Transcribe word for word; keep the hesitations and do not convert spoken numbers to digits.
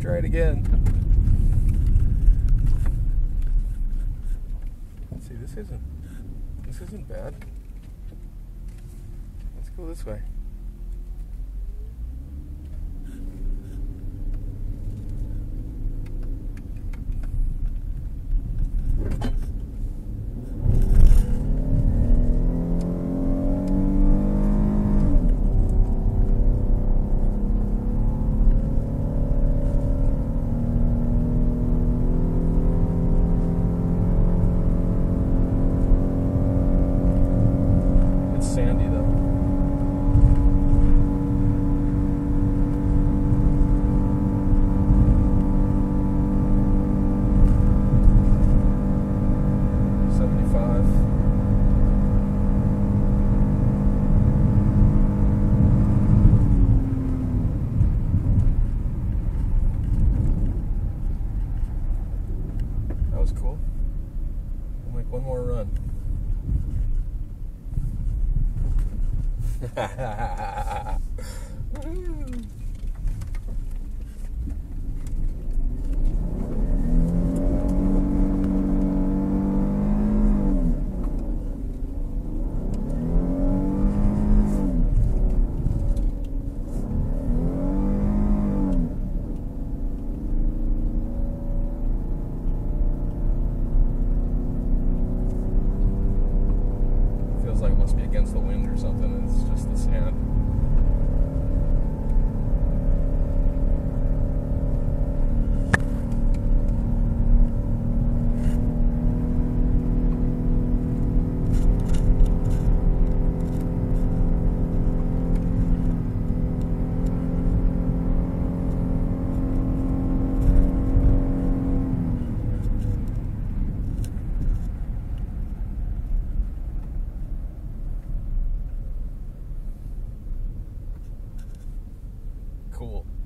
try it again. Let's see, this isn't this isn't bad. Let's go this way. Sandy though. seventy-five. That was cool. We'll make one more run. Feels like it must be against the wind or something. It's just the sand. Cool.